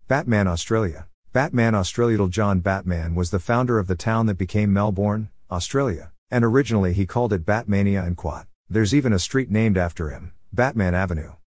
Batman, Australia. Batman, Australia. TIL John Batman was the founder of the town that became Melbourne, Australia, and originally he called it Batmania and Quat. There's even a street named after him, Batman Avenue.